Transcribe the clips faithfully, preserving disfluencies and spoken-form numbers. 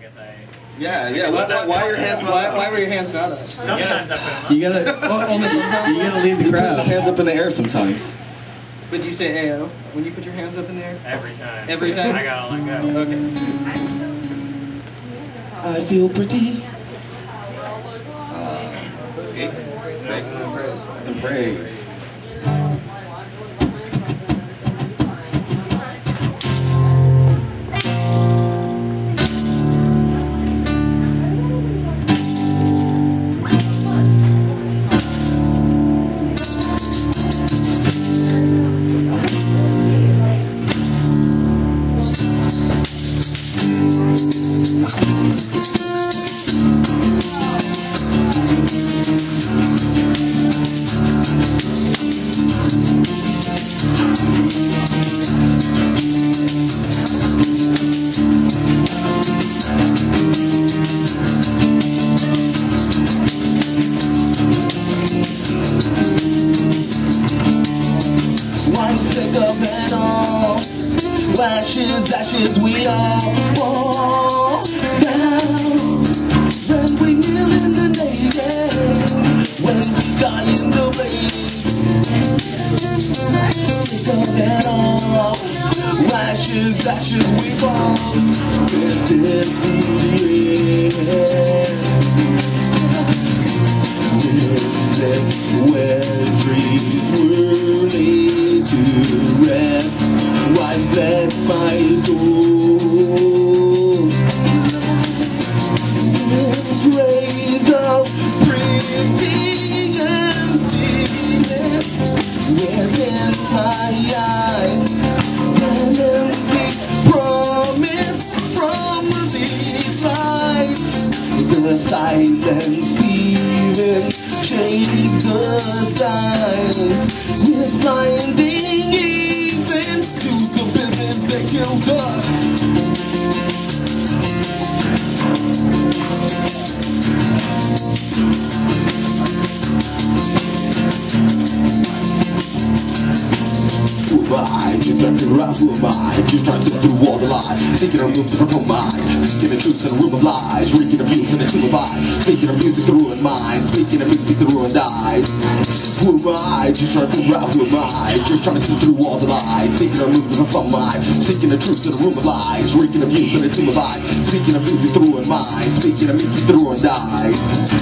if I... Yeah, yeah. What that, why are your hands not why, up? why were your hands not up? Sometimes I put them up. You gotta, Oh, only sometimes? you gotta leave the He puts crowd. his hands up in the air sometimes. But you say A O when you put your hands up in the air? Every time. Every time? I gotta let go. Okay. I feel pretty. Uh, escape. Right. And praise. Ashes, ashes, we all fall down. When we kneel in the naked, when we die in the rain. Sick of it all. Ashes, ashes, we fall. Drifted through the air. This where dreams were laid to rest. Why let my soul praise of pretty emptiness within my eyes, an empty promise from these lights. The silence even changed the skies. It's blinding even to the business that killed us. Who am I? Just trying to figure out who am I? Just trying to sit through all the lies. Thinking I'm moving from mind. Seeking the truth in a room of lies. Reeking of youth in a tomb of eyes. Speaking of music to ruin minds. Speaking of music to ruin eyes. Who am I? Just trying to figure out who am I? Just trying to see through all the lies. Seeking I'm moving from mind. Seeking the truth in a room of lies. Reeking of youth in a tomb of eyes. Speaking of music to ruin minds. Speaking of music to ruin eyes.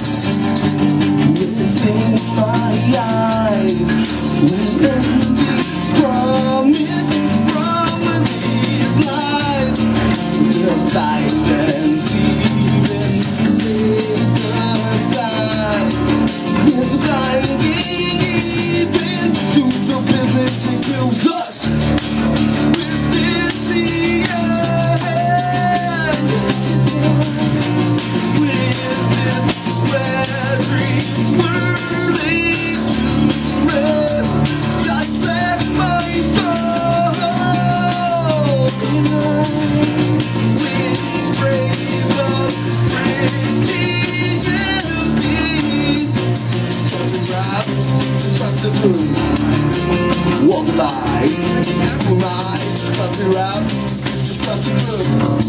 Missing my eyes. When promise from these lies, the silence even takes the sky. It's blinding even to the business that kills us. Within the end, within where dreams were laid to rest. Walk the line, who am I? Trust me right, just trust me good.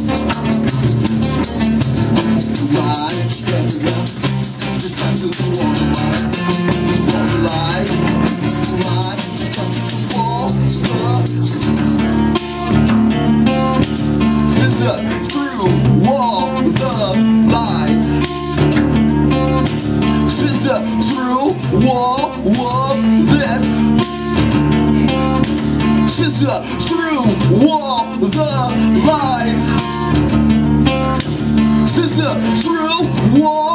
Who am I? Trust me right, just trust me through all the line. Walk the line, who am I? Trust me through all the scissor through all the lies. Scissor through wall, wall, this. Scissor through wall the lies. Scissor through wall.